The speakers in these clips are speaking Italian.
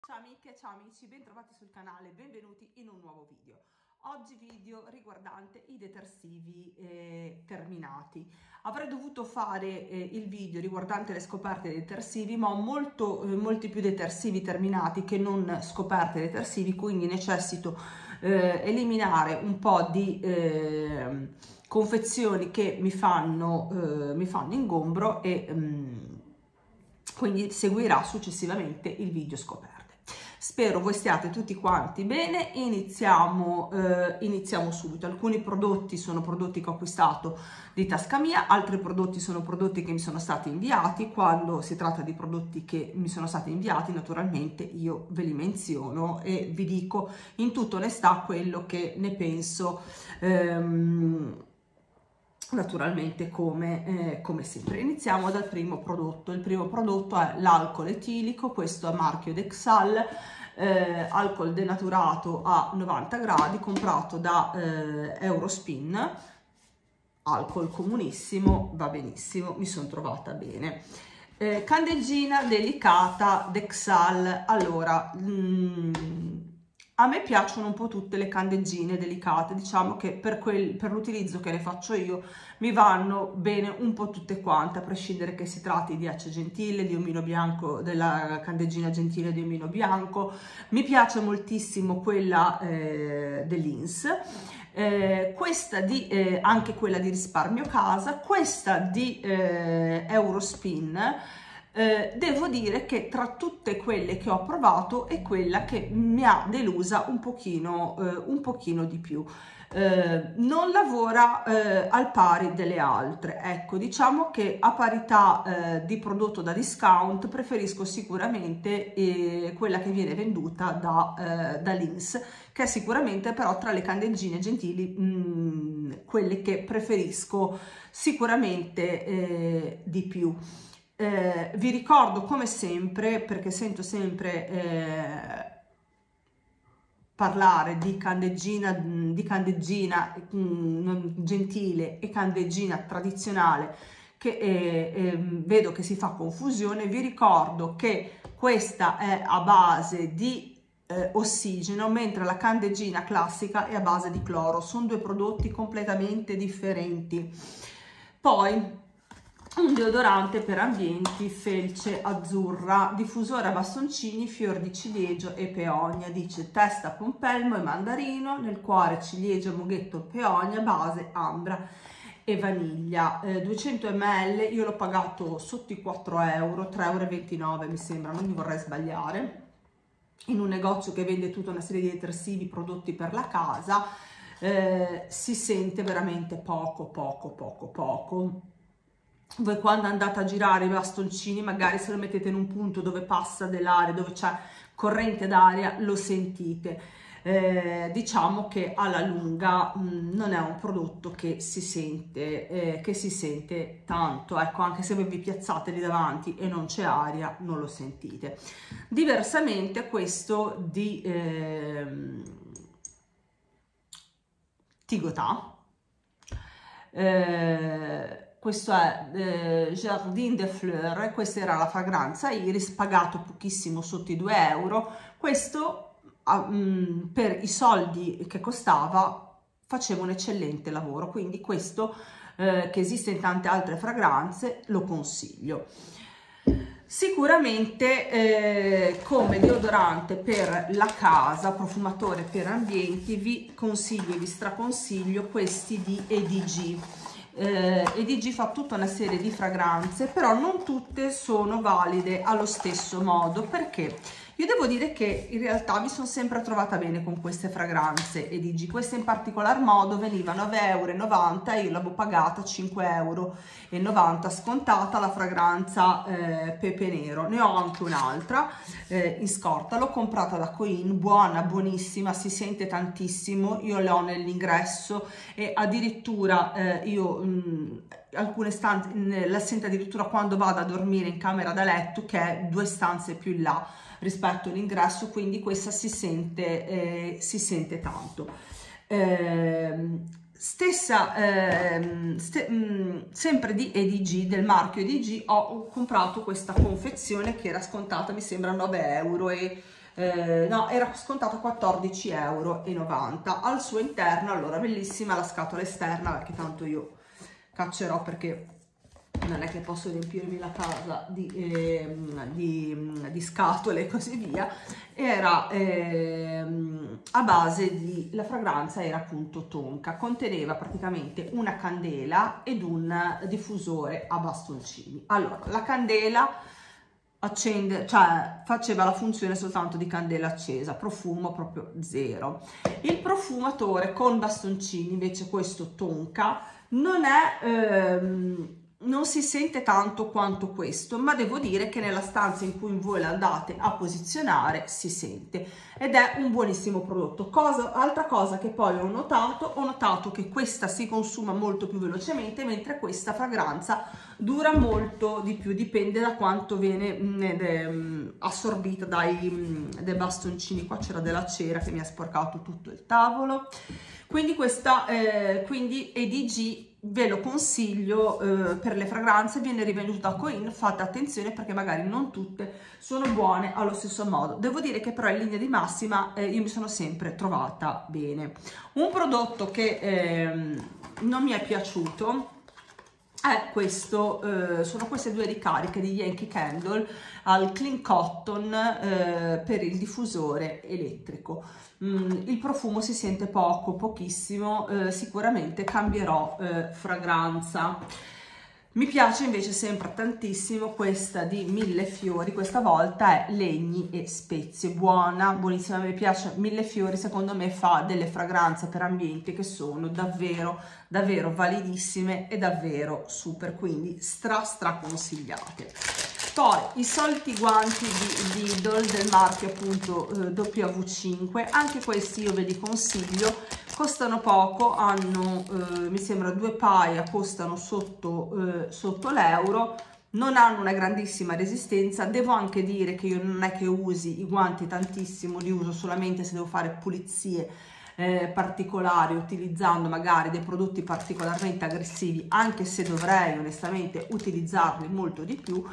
Ciao amiche, ciao amici, bentrovati sul canale, benvenuti in un nuovo video. Oggi video riguardante i detersivi terminati. Avrei dovuto fare il video riguardante le scoperte dei detersivi, ma ho molti più detersivi terminati che non scoperte detersivi, quindi necessito eliminare un po' di confezioni che mi fanno ingombro e quindi seguirà successivamente il video scoperte. Spero voi stiate tutti quanti bene. Iniziamo subito. Alcuni prodotti sono prodotti che ho acquistato di tasca mia, altri prodotti sono prodotti che mi sono stati inviati. Quando si tratta di prodotti che mi sono stati inviati, naturalmente io ve li menziono e vi dico in tutta onestà quello che ne penso, naturalmente come sempre. Iniziamo dal primo prodotto. Il primo prodotto è l'alcol etilico, questo è marchio Dexal, alcol denaturato a 90 gradi, comprato da Eurospin, alcol comunissimo, va benissimo, mi sono trovata bene. Candeggina delicata Dexal. Allora, a me piacciono un po' tutte le candeggine delicate, diciamo che per l'utilizzo che ne faccio io mi vanno bene un po' tutte quante, a prescindere che si tratti di Ace Gentile, di omino bianco, della candeggina gentile di omino bianco. Mi piace moltissimo quella dell'Ins, questa di anche quella di Risparmio Casa, questa di Eurospin. Devo dire che tra tutte quelle che ho provato è quella che mi ha delusa un pochino di più. Non lavora al pari delle altre, ecco, diciamo che a parità di prodotto da discount preferisco sicuramente quella che viene venduta da Lins, che è sicuramente però tra le candeggine gentili quelle che preferisco sicuramente di più. Vi ricordo come sempre, perché sento sempre parlare di candeggina gentile e candeggina tradizionale, che vedo che si fa confusione. Vi ricordo che questa è a base di ossigeno, mentre la candeggina classica è a base di cloro. Sono due prodotti completamente differenti. Poi un deodorante per ambienti felce azzurra, diffusore a bastoncini, fior di ciliegio e peonia, dice testa pompelmo e mandarino, nel cuore ciliegio, mughetto, peonia, base ambra e vaniglia. 200 ml, io l'ho pagato sotto i 4 euro, 3,29 euro mi sembra, non mi vorrei sbagliare, in un negozio che vende tutta una serie di detersivi, prodotti per la casa. Si sente veramente poco. Voi quando andate a girare i bastoncini, magari se lo mettete in un punto dove passa dell'aria, dove c'è corrente d'aria, lo sentite. Diciamo che alla lunga non è un prodotto che si sente tanto, ecco, anche se voi vi piazzate lì davanti e non c'è aria, non lo sentite. Diversamente questo di Tigotà, questo è Jardin des Fleurs, questa era la fragranza Iris, pagato pochissimo, sotto i 2 euro. Questo per i soldi che costava faceva un eccellente lavoro, quindi questo che esiste in tante altre fragranze lo consiglio. Sicuramente come deodorante per la casa, profumatore per ambienti, vi consiglio e vi straconsiglio questi di EDG. EDG fa tutta una serie di fragranze, però non tutte sono valide allo stesso modo, perché io devo dire che in realtà mi sono sempre trovata bene con queste fragranze EDG. Queste in particolar modo venivano a 9,90 €, io l'avevo pagata 5,90 € scontata la fragranza pepe nero. Ne ho anche un'altra in scorta, l'ho comprata da Coin, buona, buonissima, si sente tantissimo, io le ho nell'ingresso e addirittura alcune stanze la sento addirittura quando vado a dormire in camera da letto, che è 2 stanze più in là rispetto all'ingresso, quindi questa si sente tanto. Sempre di EDG, del marchio EDG, ho comprato questa confezione che era scontata, mi sembra 9 euro e no, era scontato a 14,90 € al suo interno. Allora, bellissima la scatola esterna, perché tanto io caccerò, perché non è che posso riempirmi la casa di scatole e così via. Era a base di, la fragranza era appunto tonka, conteneva praticamente una candela ed un diffusore a bastoncini. Allora, la candela accende, cioè faceva la funzione soltanto di candela accesa, profumo proprio zero. Il profumatore con bastoncini, invece questo tonka, non è non si sente tanto quanto questo, ma devo dire che nella stanza in cui voi la andate a posizionare si sente, ed è un buonissimo prodotto. Altra cosa che poi ho notato che questa si consuma molto più velocemente, mentre questa fragranza dura molto di più, dipende da quanto viene assorbita dai bastoncini. Qua c'era della cera che mi ha sporcato tutto il tavolo. Quindi questa quindi EDG ve lo consiglio per le fragranze, viene rivenduto da Coin, fate attenzione perché magari non tutte sono buone allo stesso modo. Devo dire che però in linea di massima io mi sono sempre trovata bene. Un prodotto che non mi è piaciuto è questo, sono queste due ricariche di Yankee Candle al Clean Cotton per il diffusore elettrico. Il profumo si sente pochissimo, sicuramente cambierò fragranza. Mi piace invece sempre tantissimo questa di Millefiori, questa volta è legni e spezie, buona, buonissima, mi piace. Millefiori secondo me fa delle fragranze per ambiente che sono davvero validissime e davvero super, quindi stra consigliate. Poi i soliti guanti di Lidl del marchio appunto W5, anche questi io ve li consiglio, costano poco, hanno mi sembra 2 paia, costano sotto l'euro, non hanno una grandissima resistenza. Devo anche dire che io non è che usi i guanti tantissimo, li uso solamente se devo fare pulizie particolari, utilizzando magari dei prodotti particolarmente aggressivi, anche se dovrei onestamente utilizzarli molto di più.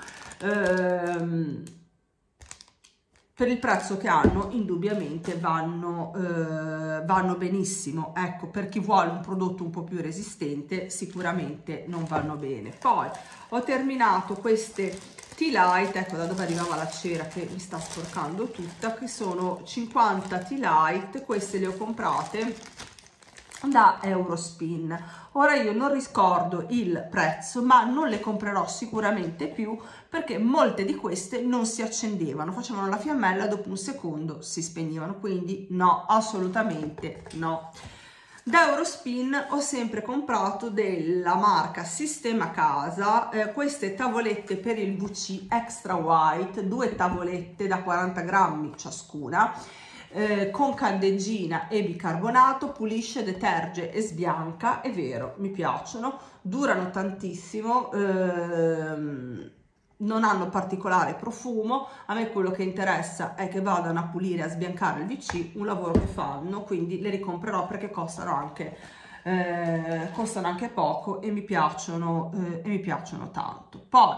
Per il prezzo che hanno indubbiamente vanno benissimo. Ecco, per chi vuole un prodotto un po' più resistente sicuramente non vanno bene. Poi ho terminato queste Tea Light, ecco da dove arrivava la cera che mi sta sporcando tutta, che sono 50 Tea Light. Queste le ho comprate da Eurospin. Ora io non ricordo il prezzo, ma non le comprerò sicuramente più, perché molte di queste non si accendevano, facevano la fiammella, dopo un secondo si spegnevano, quindi no, assolutamente no. Da Eurospin ho sempre comprato della marca Sistema Casa queste tavolette per il WC Extra White, 2 tavolette da 40 grammi ciascuna, con candeggina e bicarbonato, pulisce, deterge e sbianca. È vero, mi piacciono, durano tantissimo, non hanno particolare profumo. A me quello che interessa è che vadano a pulire, a sbiancare il WC, un lavoro che fanno, quindi le ricomprerò perché costano anche poco e mi piacciono tanto. Poi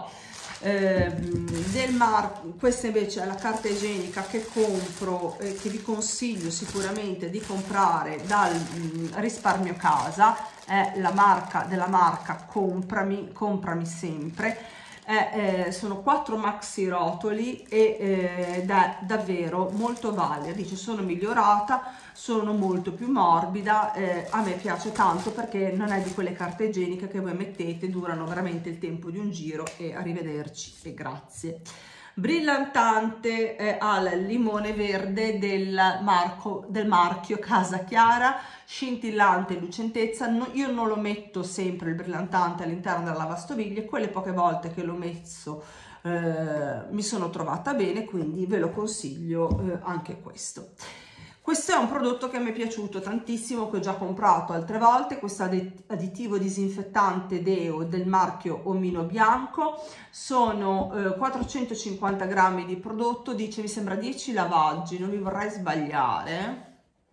questa invece è la carta igienica che compro, che vi consiglio sicuramente di comprare dal Risparmio Casa, è la marca della marca Comprami Sempre. Sono 4 maxi rotoli ed è davvero molto valida. Dice: sono migliorata, sono molto più morbida. A me piace tanto perché non è di quelle carte igieniche che voi mettete, durano veramente il tempo di un giro. E arrivederci e grazie. Brillantante al limone verde del marchio Casa Chiara, scintillante lucentezza. Io non lo metto sempre il brillantante all'interno della lavastoviglie, quelle poche volte che l'ho messo mi sono trovata bene, quindi ve lo consiglio anche questo. Questo è un prodotto che mi è piaciuto tantissimo, che ho già comprato altre volte, questo additivo disinfettante deo del marchio Omino Bianco. Sono 450 grammi di prodotto, dice mi sembra 10 lavaggi, non mi vorrei sbagliare.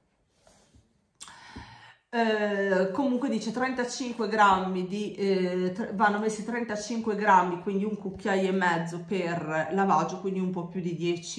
Comunque dice 35 grammi vanno messi 35 grammi, quindi un cucchiaio e mezzo per lavaggio, quindi un po' più di 10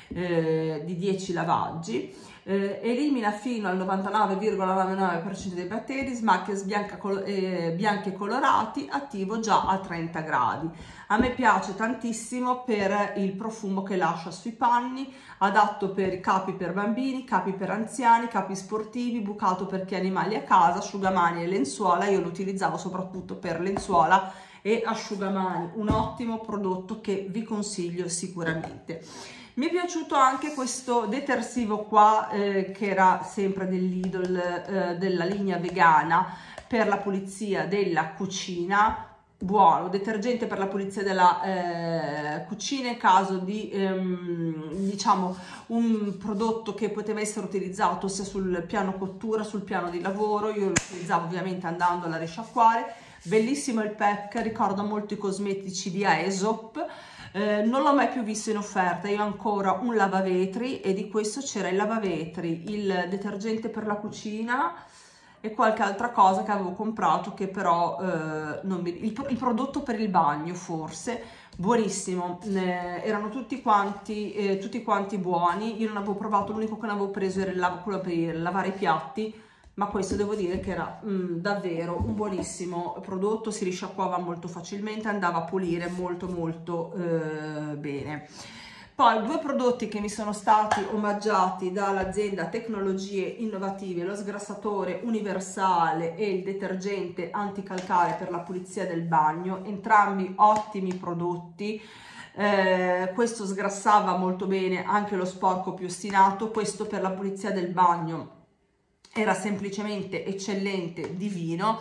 di 10 lavaggi, elimina fino al 99,99% dei batteri, smacchia bianchi e colorati, attivo già a 30 gradi. A me piace tantissimo per il profumo che lascia sui panni, adatto per capi per bambini, capi per anziani, capi sportivi, bucato per chi ha animali a casa, asciugamani e lenzuola. Io lo utilizzavo soprattutto per lenzuola e asciugamani, un ottimo prodotto che vi consiglio sicuramente. Mi è piaciuto anche questo detersivo qua, che era sempre del Lidl, della linea vegana, per la pulizia della cucina. Buono, detergente per la pulizia della cucina in caso di diciamo un prodotto che poteva essere utilizzato sia sul piano cottura, sul piano di lavoro. Io lo utilizzavo ovviamente andando a risciacquare. Bellissimo il pack, ricorda molto i cosmetici di Aesop. Non l'ho mai più visto in offerta. Io ho ancora un lavavetri e di questo c'era il lavavetri, il detergente per la cucina e qualche altra cosa che avevo comprato, che però il prodotto per il bagno forse. Buonissimo, erano tutti quanti buoni. Io non avevo provato, l'unico che non avevo preso era quello per lavare i piatti, ma questo devo dire che era davvero un buonissimo prodotto, si risciacquava molto facilmente, andava a pulire molto bene. Poi due prodotti che mi sono stati omaggiati dall'azienda Tecnologie Innovative, lo sgrassatore universale e il detergente anticalcare per la pulizia del bagno, entrambi ottimi prodotti. Questo sgrassava molto bene anche lo sporco più ostinato, questo per la pulizia del bagno era semplicemente eccellente, divino.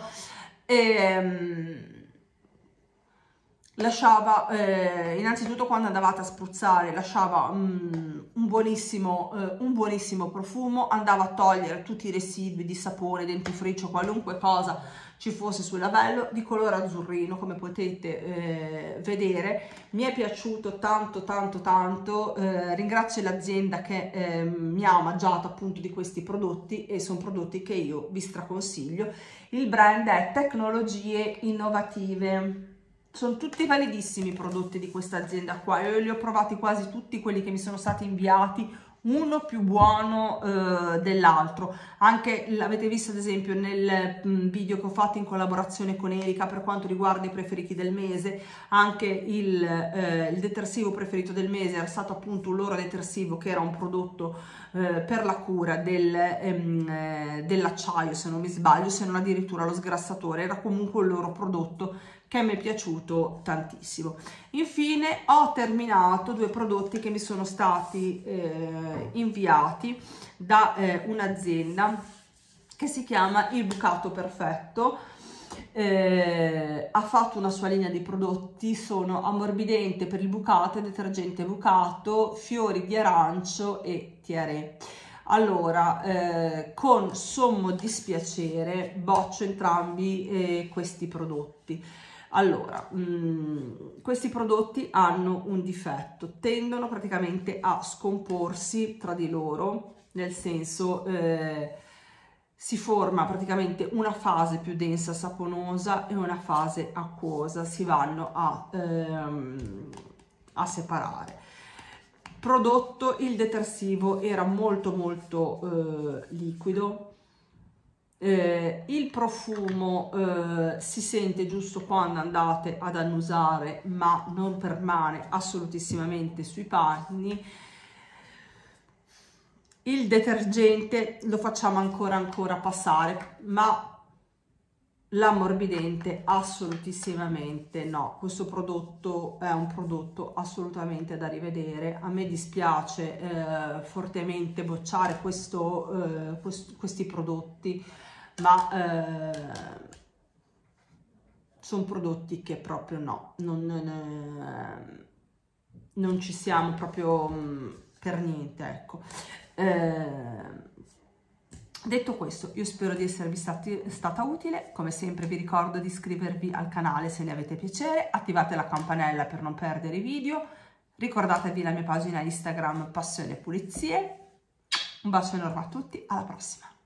Lasciava, innanzitutto quando andavate a spruzzare, lasciava un buonissimo profumo, andava a togliere tutti i residui di sapone, dentifricio, qualunque cosa ci fosse sul lavello, di colore azzurrino come potete vedere. Mi è piaciuto tanto. Ringrazio l'azienda che mi ha omaggiato appunto di questi prodotti, e sono prodotti che io vi straconsiglio. Il brand è Tecnologie Innovative. Sono tutti validissimi i prodotti di questa azienda qua. Io li ho provati quasi tutti, quelli che mi sono stati inviati, uno più buono dell'altro. Anche l'avete visto ad esempio nel video che ho fatto in collaborazione con Erika per quanto riguarda i preferiti del mese. Anche il detersivo preferito del mese era stato appunto un loro detersivo, che era un prodotto per la cura dell'acciaio, se non mi sbaglio, se non addirittura lo sgrassatore. Era comunque un loro prodotto che mi è piaciuto tantissimo. Infine ho terminato due prodotti che mi sono stati inviati da un'azienda che si chiama Il Bucato Perfetto. Ha fatto una sua linea di prodotti, sono ammorbidente per il bucato, detergente bucato, fiori di arancio e tiare. Allora, con sommo dispiacere boccio entrambi questi prodotti. Allora, questi prodotti hanno un difetto, tendono praticamente a scomporsi tra di loro, nel senso si forma praticamente una fase più densa saponosa e una fase acquosa, si vanno a separare. Prodotto, il detersivo era molto liquido. Il profumo si sente giusto quando andate ad annusare, ma non permane assolutissimamente sui panni. Il detergente lo facciamo ancora passare, ma l'ammorbidente assolutissimamente no. Questo prodotto è un prodotto assolutamente da rivedere. A me dispiace fortemente bocciare questi prodotti, ma sono prodotti che proprio no, non ci siamo proprio per niente, ecco. Detto questo, io spero di esservi stata utile. Come sempre vi ricordo di iscrivervi al canale se ne avete piacere, attivate la campanella per non perdere i video, ricordatevi la mia pagina Instagram Passione Pulizie. Un bacio enorme a tutti, alla prossima!